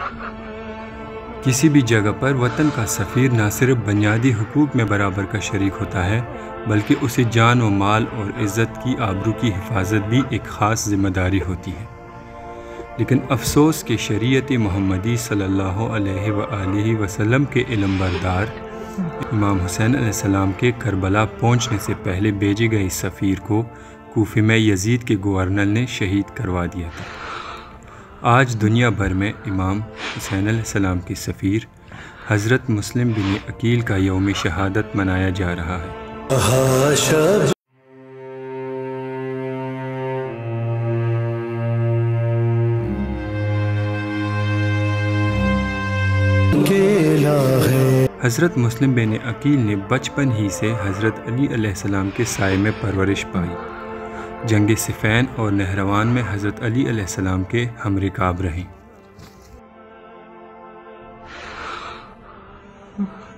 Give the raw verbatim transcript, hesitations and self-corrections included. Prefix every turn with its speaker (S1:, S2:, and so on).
S1: کسی بھی جگہ پر وطن کا سفیر نہ صرف بنیادی حقوق میں برابر کا شریک ہوتا ہے بلکہ اسے جان و مال اور عزت کی آبرو کی حفاظت بھی ایک خاص ذمہ داری ہوتی ہے۔ لیکن افسوس کہ شریعت محمدی صلی اللہ علیہ وآلہ وسلم کے علم بردار امام حسین علیہ السلام کے کربلا پہنچنے سے پہلے بھیجے گئے سفیر کو کوفے میں یزید کے گورنر نے شہید کروا دیا تھا۔ آج دنیا بھر میں امام حسین علیہ السلام کے سفیر حضرت مسلم بن عقیل کا یوم شہادت منایا جا رہا ہے۔ حضرت مسلم بن عقیل نے بچپن ہی سے حضرت علی علیہ السلام کے سائے میں پرورش پائی۔ جنگ صفین اور نہروان میں حضرت علی علیہ السلام کے ہم رکاب رہیں۔